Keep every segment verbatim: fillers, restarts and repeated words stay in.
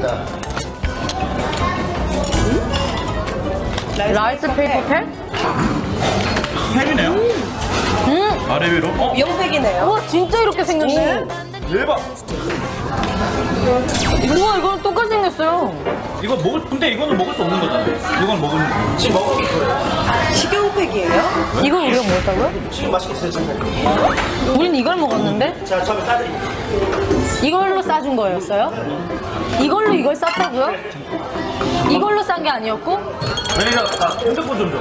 있습니다. 라이스 페이퍼 팩? 팩이네요. 음. 아래 위로. 어? 미용팩이네요. 와 진짜 이렇게 생겼네. 대박. 우와 이거랑 똑같이 생겼어요. 이거 먹을 근데 이거는 먹을 수 없는 거잖아요. 이건 먹으면 지금 먹을 수 있어요. 식용팩이에요? 이걸 우리가 먹었다고요? 지금 맛있겠어요, 지금. 우린 이걸 먹었는데? 자, 처음에 싸드립니다. 이걸로 싸준 거였어요? 이걸로 이걸 쌌다고요? 이걸로 싼 게 아니었고? 매니저, 나 핸드폰 좀 줘.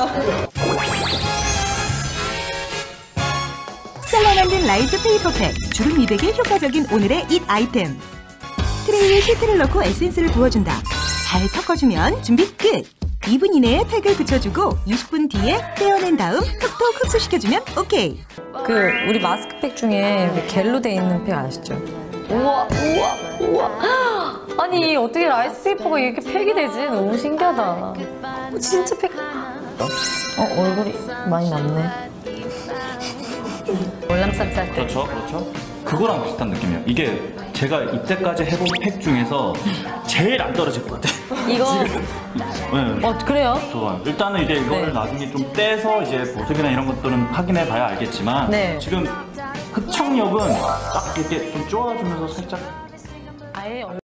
셀러 만든 라이스 페이퍼팩, 주름 미백에 효과적인 오늘의 잇 아이템. 트레이에 히트를 넣고 에센스를 부어준다. 잘 섞어주면 준비 끝! 이 분 이내에 팩을 붙여주고 이십 분 뒤에 떼어낸 다음 톡톡 흡수시켜주면 오케이! 그 우리 마스크팩 중에 이렇게 겔로 돼 있는 팩 아시죠? 우와 우와 우와 아니 어떻게 라이스 페이퍼가 이렇게 팩이 되지? 너무 신기하다. 어, 진짜 팩. 어 얼굴이 많이 남네. 월남쌈 쌀 때. 그렇죠, 그렇죠. 그거랑 비슷한 느낌이에요. 이게 제가 이때까지 해본 팩 중에서 제일 안 떨어질 것 같아요. 이거. 네. 어 그래요? 좋아요. 일단은 이제 이거를 네. 나중에 좀 떼서 이제 보습이나 이런 것들은 확인해 봐야 알겠지만 네. 지금 흡착력은 딱 이렇게 좀 쪼아주면서 살짝 아예.